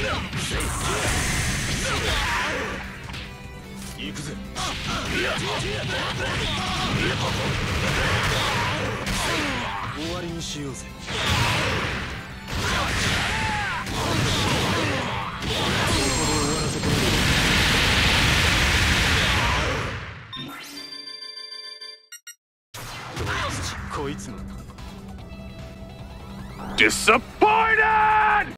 行くぜ。終わりにしようぜ。こいつも。Disappointed!